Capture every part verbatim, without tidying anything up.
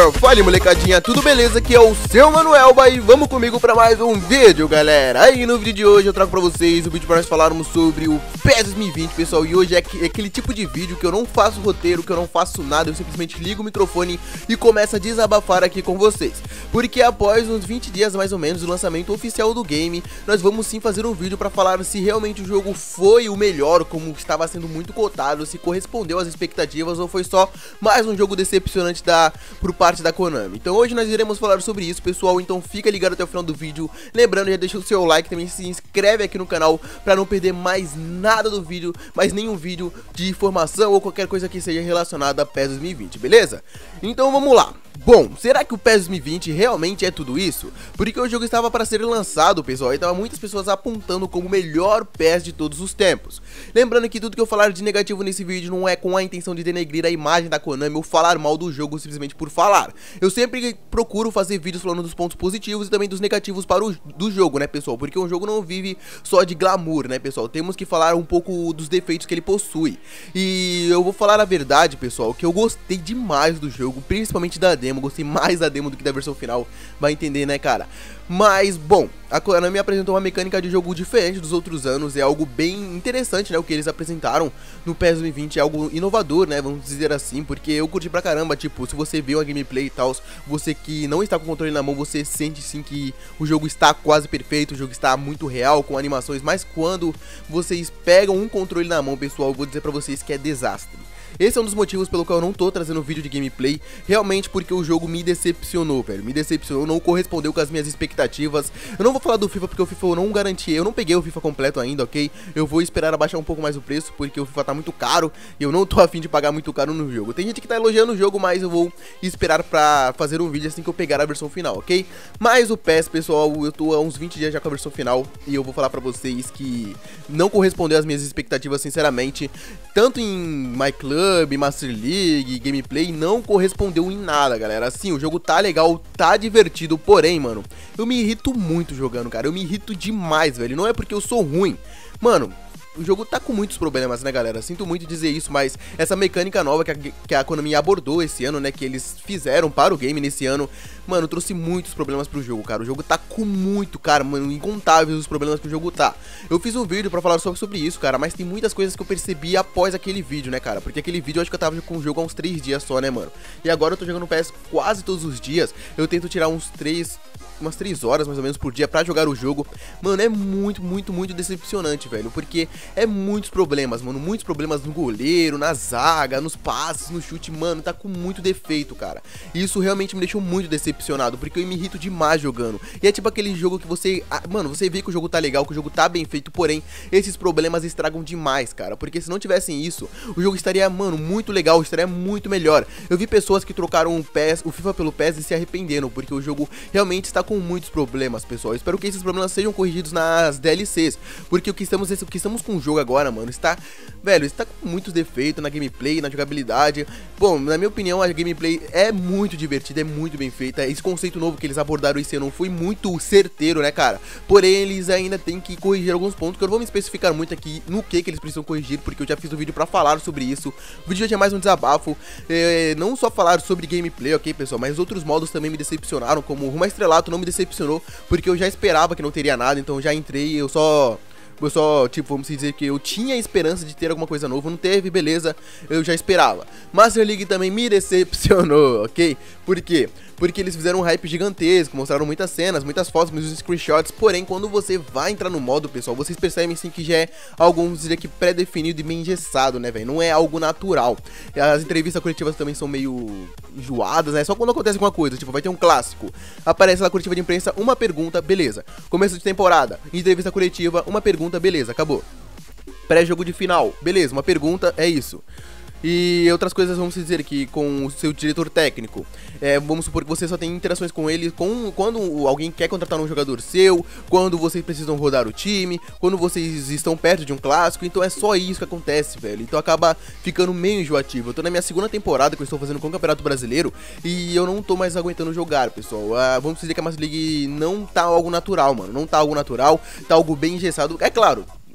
Fala molecadinha, tudo beleza? Aqui é o seu Manuelba e vamos comigo pra mais um vídeo, galera. Aí no vídeo de hoje eu trago pra vocês o vídeo pra nós falarmos sobre o PES dois mil e vinte, pessoal. E hoje é aquele tipo de vídeo que eu não faço roteiro, que eu não faço nada, eu simplesmente ligo o microfone e começo a desabafar aqui com vocês. Porque após uns vinte dias mais ou menos do lançamento oficial do game, nós vamos sim fazer um vídeo pra falar se realmente o jogo foi o melhor, como estava sendo muito cotado, se correspondeu às expectativas ou foi só mais um jogo decepcionante da, por parte da Konami. Então hoje nós iremos falar sobre isso, pessoal, então fica ligado até o final do vídeo. Lembrando, já deixa o seu like, também se inscreve aqui no canal pra não perder mais nada do vídeo, mais nenhum vídeo de informação ou qualquer coisa que seja relacionada a PES dois mil e vinte, beleza? Então vamos lá. Bom, será que o PES dois mil e vinte realmente é tudo isso? Porque o jogo estava para ser lançado, pessoal, e tava muitas pessoas apontando como o melhor PES de todos os tempos. Lembrando que tudo que eu falar de negativo nesse vídeo não é com a intenção de denegrir a imagem da Konami ou falar mal do jogo simplesmente por falar. Eu sempre procuro fazer vídeos falando dos pontos positivos e também dos negativos para o do jogo, né, pessoal? Porque um jogo não vive só de glamour, né, pessoal? Temos que falar um pouco dos defeitos que ele possui. E eu vou falar a verdade, pessoal, que eu gostei demais do jogo, principalmente da demo. Gostei mais da demo do que da versão final, vai entender, né, cara? Mas, bom, a Konami apresentou uma mecânica de jogo diferente dos outros anos. É algo bem interessante, né, o que eles apresentaram no PES dois mil e vinte. É algo inovador, né, vamos dizer assim, porque eu curti pra caramba. Tipo, se você vê uma gameplay e tal, você que não está com o controle na mão, você sente sim que o jogo está quase perfeito, o jogo está muito real, com animações. Mas quando vocês pegam um controle na mão, pessoal, eu vou dizer pra vocês que é desastre. Esse é um dos motivos pelo qual eu não tô trazendo vídeo de gameplay, realmente porque o jogo me decepcionou, velho, me decepcionou, não correspondeu com as minhas expectativas. Eu não vou falar do FIFA porque o FIFA eu não garanti, eu não peguei o FIFA completo ainda, ok? Eu vou esperar abaixar um pouco mais o preço, porque o FIFA tá muito caro e eu não tô afim de pagar muito caro no jogo. Tem gente que tá elogiando o jogo, mas eu vou esperar pra fazer um vídeo assim que eu pegar a versão final, ok? Mas o PES, pessoal, eu tô há uns vinte dias já com a versão final e eu vou falar pra vocês que não correspondeu às minhas expectativas, sinceramente, tanto em My Club, Master League, gameplay, não correspondeu em nada, galera. Assim, o jogo tá legal, tá divertido, porém, mano, eu me irrito muito jogando, cara. Eu me irrito demais, velho. Não é porque eu sou ruim, mano. O jogo tá com muitos problemas, né, galera? Sinto muito dizer isso, mas essa mecânica nova que a, que a Konami abordou esse ano, né, que eles fizeram para o game nesse ano, mano, trouxe muitos problemas pro jogo, cara. O jogo tá com muito, cara, mano, incontáveis os problemas que o jogo tá. Eu fiz um vídeo pra falar só sobre isso, cara, mas tem muitas coisas que eu percebi após aquele vídeo, né, cara? Porque aquele vídeo eu acho que eu tava com o jogo há uns três dias só, né, mano? E agora eu tô jogando PES quase todos os dias. Eu tento tirar uns três... umas três horas mais ou menos por dia pra jogar o jogo. Mano, é muito, muito, muito decepcionante, velho, porque é muitos problemas, mano, muitos problemas no goleiro, na zaga, nos passes, no chute, mano, tá com muito defeito, cara. E isso realmente me deixou muito decepcionado, porque eu me irrito demais jogando. E é tipo aquele jogo que você, ah, mano, você vê que o jogo tá legal, que o jogo tá bem feito, porém, esses problemas estragam demais, cara, porque se não tivessem isso, o jogo estaria, mano, muito legal, estaria muito melhor. Eu vi pessoas que trocaram o PES, o FIFA pelo PES e se arrependeram, porque o jogo realmente está com muitos problemas, pessoal. Eu espero que esses problemas sejam corrigidos nas D L Cs, porque o que estamos, o que estamos com o jogo agora, mano, está, velho, está com muitos defeitos na gameplay, na jogabilidade. Bom, na minha opinião, a gameplay é muito divertida, é muito bem feita. Esse conceito novo que eles abordaram esse ano foi muito certeiro, né, cara? Porém, eles ainda têm que corrigir alguns pontos, que eu não vou me especificar muito aqui no que que eles precisam corrigir, porque eu já fiz um vídeo pra falar sobre isso. O vídeo já é mais um desabafo, é, não só falar sobre gameplay, ok, pessoal, mas outros modos também me decepcionaram, como o Rumo ao Estrelato não me decepcionou, porque eu já esperava que não teria nada, então eu já entrei, eu só... Eu só, tipo, vamos dizer que eu tinha esperança de ter alguma coisa nova, não teve, beleza, eu já esperava. Master League também me decepcionou, ok? Por quê? Porque eles fizeram um hype gigantesco, mostraram muitas cenas, muitas fotos, muitos screenshots, porém, quando você vai entrar no modo, pessoal, vocês percebem sim que já é algo, vamos dizer que pré-definido e bem engessado, né, velho? Não é algo natural. As entrevistas coletivas também são meio enjoadas, né? Só quando acontece alguma coisa, tipo, vai ter um clássico, aparece lá coletiva de imprensa, uma pergunta, beleza. Começo de temporada, entrevista coletiva, uma pergunta, beleza, acabou. Pré-jogo de final, beleza, uma pergunta, é isso. E outras coisas, vamos dizer que com o seu diretor técnico, é, vamos supor que você só tem interações com ele com, quando alguém quer contratar um jogador seu, quando vocês precisam rodar o time, quando vocês estão perto de um clássico. Então é só isso que acontece, velho. Então acaba ficando meio enjoativo. Eu tô na minha segunda temporada que eu estou fazendo com o Campeonato Brasileiro e eu não tô mais aguentando jogar, pessoal. Ah, vamos dizer que a Master League não tá algo natural, mano. Não tá algo natural, tá algo bem engessado. É claro,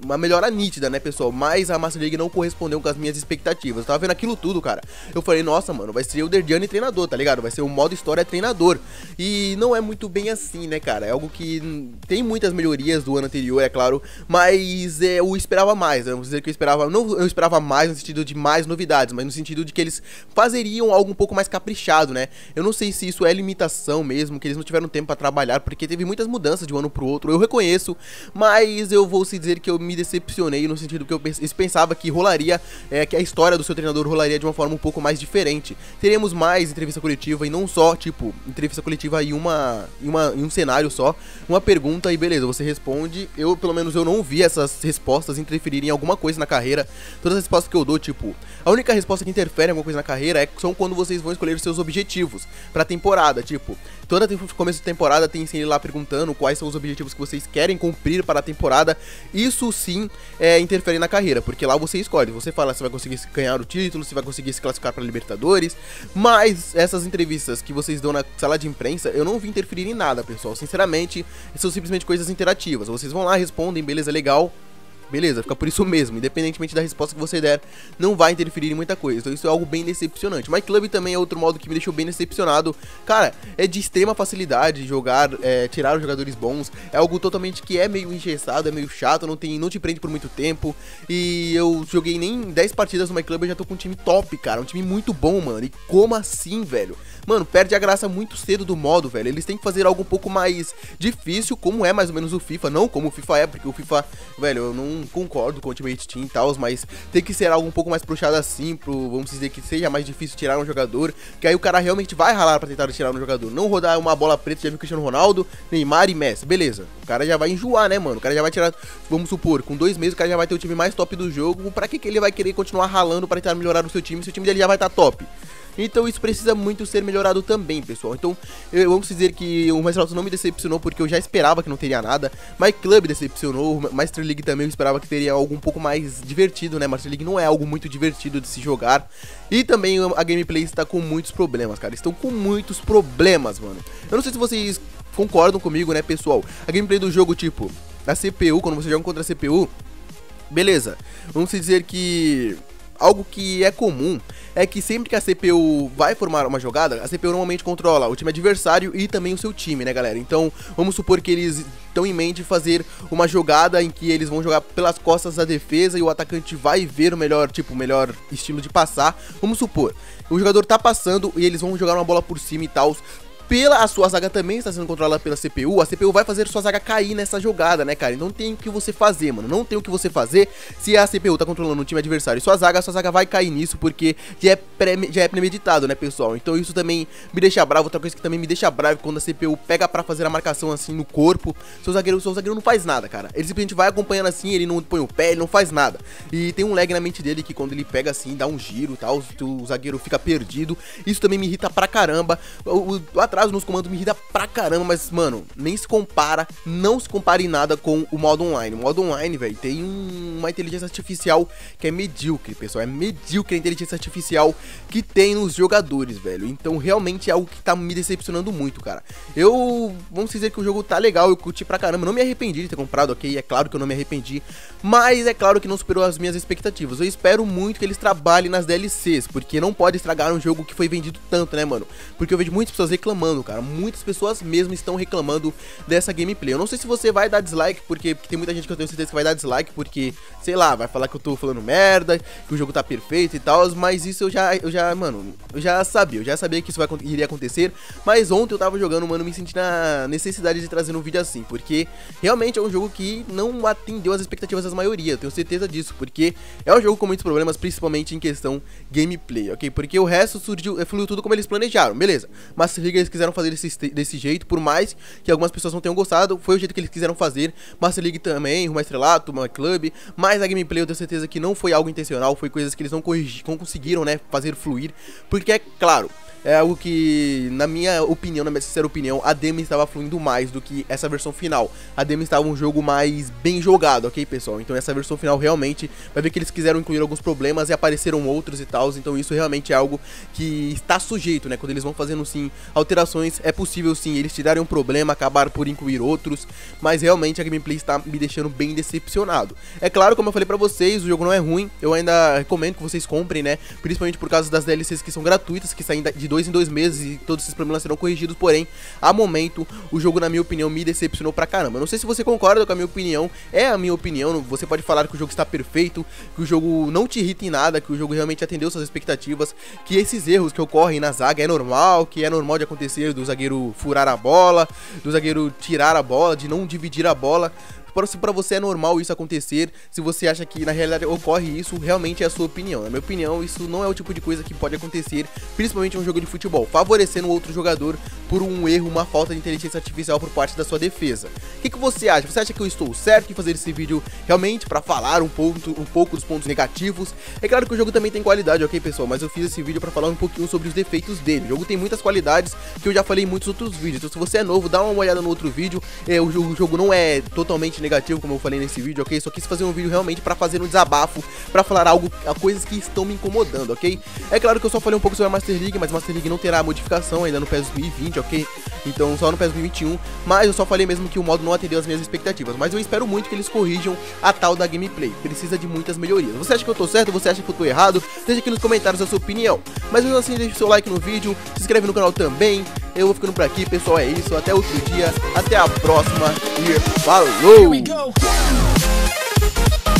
uma melhora nítida, né, pessoal? Mas a Master League não correspondeu com as minhas expectativas. Eu tava vendo aquilo tudo, cara. Eu falei, nossa, mano, vai ser o Derdiane treinador, tá ligado? Vai ser o modo história treinador. E não é muito bem assim, né, cara? É algo que tem muitas melhorias do ano anterior, é claro, mas é, eu esperava mais, né? Vamos dizer que eu esperava, não eu esperava mais no sentido de mais novidades, mas no sentido de que eles fazeriam algo um pouco mais caprichado, né? Eu não sei se isso é limitação mesmo, que eles não tiveram tempo pra trabalhar, porque teve muitas mudanças de um ano pro outro, eu reconheço, mas eu vou se dizer que eu me decepcionei no sentido que eu pensava que rolaria, é, que a história do seu treinador rolaria de uma forma um pouco mais diferente. Teremos mais entrevista coletiva e não só, tipo, entrevista coletiva em, uma, em, uma, em um cenário só, uma pergunta e beleza, você responde. Eu, pelo menos, eu não vi essas respostas interferirem em alguma coisa na carreira. Todas as respostas que eu dou, tipo, a única resposta que interfere em alguma coisa na carreira é, são quando vocês vão escolher os seus objetivos pra temporada, tipo, toda começo de temporada tem ele lá perguntando quais são os objetivos que vocês querem cumprir para a temporada. Isso sim é, interfere na carreira, porque lá você escolhe, você fala se vai conseguir ganhar o título, se vai conseguir se classificar para Libertadores. Mas essas entrevistas que vocês dão na sala de imprensa, eu não vi interferir em nada, pessoal. Sinceramente, são simplesmente coisas interativas. Vocês vão lá, respondem, beleza, legal. Beleza, fica por isso mesmo, independentemente da resposta que você der, não vai interferir em muita coisa. Então isso é algo bem decepcionante. My Club também é outro modo que me deixou bem decepcionado. Cara, é de extrema facilidade jogar, é, tirar os jogadores bons. É algo totalmente que é meio engessado, é meio chato, não, tem, não te prende por muito tempo. E eu joguei nem dez partidas no My Club e já tô com um time top, cara. Um time muito bom, mano. E como assim, velho? Mano, perde a graça muito cedo do modo, velho. Eles têm que fazer algo um pouco mais difícil, como é mais ou menos o FIFA. Não como o FIFA é, porque o FIFA, velho, eu não concordo com o Ultimate Team e tal, mas tem que ser algo um pouco mais puxado assim, pro, vamos dizer, que seja mais difícil tirar um jogador, que aí o cara realmente vai ralar pra tentar tirar um jogador. Não rodar uma bola preta, já viu Cristiano Ronaldo, Neymar e Messi, beleza. O cara já vai enjoar, né, mano? O cara já vai tirar, vamos supor, com dois meses o cara já vai ter o time mais top do jogo. Pra que que ele vai querer continuar ralando pra tentar melhorar o seu time se o time dele já vai estar top? Então isso precisa muito ser melhorado também, pessoal. Então, eu, vamos dizer que o Master Auto não me decepcionou, porque eu já esperava que não teria nada. My Club decepcionou, Master League também eu esperava que teria algo um pouco mais divertido, né? Master League não é algo muito divertido de se jogar. E também a gameplay está com muitos problemas, cara. Estão com muitos problemas, mano. Eu não sei se vocês concordam comigo, né, pessoal? A gameplay do jogo, tipo, a C P U, quando você joga contra a C P U, beleza. Vamos dizer que algo que é comum é que sempre que a C P U vai formar uma jogada, a C P U normalmente controla o time adversário e também o seu time, né, galera? Então, vamos supor que eles estão em mente fazer uma jogada em que eles vão jogar pelas costas da defesa e o atacante vai ver o melhor, tipo, o melhor estilo de passar. Vamos supor, o jogador tá passando e eles vão jogar uma bola por cima e tal. Pela a sua zaga também está sendo controlada pela C P U, a C P U vai fazer sua zaga cair nessa jogada, né, cara? Então não tem o que você fazer, mano. Não tem o que você fazer se a C P U tá controlando o time adversário e sua zaga, a sua zaga vai cair nisso, porque já é, pré, já é premeditado, né, pessoal? Então isso também me deixa bravo. Outra coisa que também me deixa bravo é quando a C P U pega pra fazer a marcação assim no corpo. Seu zagueiro, seu zagueiro não faz nada, cara. Ele simplesmente vai acompanhando assim, ele não põe o pé, ele não faz nada. E tem um lag na mente dele que quando ele pega assim, dá um giro e tal, o zagueiro fica perdido. Isso também me irrita pra caramba. O, o atraso nos comandos me irrita pra caramba, mas, mano, nem se compara, não se compara em nada com o modo online. O modo online, velho, tem um, uma inteligência artificial que é medíocre, pessoal. É medíocre a inteligência artificial que tem nos jogadores, velho. Então, realmente é algo que tá me decepcionando muito, cara. Eu, vamos dizer que o jogo tá legal, eu curti pra caramba. Não me arrependi de ter comprado, ok? É claro que eu não me arrependi, mas é claro que não superou as minhas expectativas. Eu espero muito que eles trabalhem nas D L Cs, porque não pode estragar um jogo que foi vendido tanto, né, mano? Porque eu vejo muitas pessoas reclamando, cara. Muitas pessoas mesmo estão reclamando dessa gameplay. Eu não sei se você vai dar dislike, porque, porque tem muita gente que eu tenho certeza que vai dar dislike, porque, sei lá, vai falar que eu tô falando merda, que o jogo tá perfeito e tal, mas isso eu já, eu já, mano, eu já sabia, eu já sabia que isso vai, iria acontecer, mas ontem eu tava jogando, mano, me senti na necessidade de trazer um vídeo assim, porque realmente é um jogo que não atendeu as expectativas da maioria, eu tenho certeza disso, porque é um jogo com muitos problemas, principalmente em questão gameplay, ok? Porque o resto surgiu, fluiu tudo como eles planejaram, beleza, mas se liga, eles quiseram fazer desse, desse jeito, por mais que algumas pessoas não tenham gostado, foi o jeito que eles quiseram fazer. Master League também, Rumo Estrelato, My Club, mas a gameplay eu tenho certeza que não foi algo intencional, foi coisas que eles não, corrigi, não conseguiram, né, fazer fluir, porque é claro, é algo que, na minha opinião, na minha sincera opinião, a demo estava fluindo mais do que essa versão final. A demo estava um jogo mais bem jogado, ok, pessoal? Então essa versão final realmente vai ver que eles quiseram incluir alguns problemas e apareceram outros e tal, então isso realmente é algo que está sujeito, né? Quando eles vão fazendo, sim, alterações, é possível, sim, eles tirarem um problema, acabar por incluir outros, mas realmente a gameplay está me deixando bem decepcionado. É claro, como eu falei pra vocês, o jogo não é ruim, eu ainda recomendo que vocês comprem, né? Principalmente por causa das D L Cs que são gratuitas, que saem de dois em dois meses e todos esses problemas serão corrigidos, porém, a momento, o jogo, na minha opinião, me decepcionou pra caramba. Eu não sei se você concorda com a minha opinião, é a minha opinião, você pode falar que o jogo está perfeito, que o jogo não te irrita em nada, que o jogo realmente atendeu suas expectativas, que esses erros que ocorrem na zaga é normal, que é normal de acontecer, do zagueiro furar a bola, do zagueiro tirar a bola, de não dividir a bola. Se pra você é normal isso acontecer, se você acha que na realidade ocorre isso, realmente é a sua opinião. Na minha opinião, isso não é o tipo de coisa que pode acontecer, principalmente em um jogo de futebol, favorecendo o outro jogador por um erro, uma falta de inteligência artificial por parte da sua defesa. O que, que você acha? Você acha que eu estou certo em fazer esse vídeo realmente pra falar um pouco, um pouco dos pontos negativos? É claro que o jogo também tem qualidade, ok, pessoal? Mas eu fiz esse vídeo pra falar um pouquinho sobre os defeitos dele. O jogo tem muitas qualidades que eu já falei em muitos outros vídeos. Então se você é novo, dá uma olhada no outro vídeo. É, o, jogo, o jogo não é totalmente negativo, como eu falei nesse vídeo, ok? Só quis fazer um vídeo realmente pra fazer um desabafo, pra falar algo, coisas que estão me incomodando, ok? É claro que eu só falei um pouco sobre a Master League, mas a Master League não terá modificação ainda no PES dois mil e vinte, ok? Então só no PES dois mil e vinte e um, mas eu só falei mesmo que o modo não atendeu as minhas expectativas, mas eu espero muito que eles corrijam a tal da gameplay, precisa de muitas melhorias. Você acha que eu tô certo? Você acha que eu tô errado? Deixa aqui nos comentários a sua opinião. Mas mesmo assim, deixa o seu like no vídeo, se inscreve no canal também. Eu vou ficando por aqui, pessoal, é isso, até outro dia, até a próxima e falou!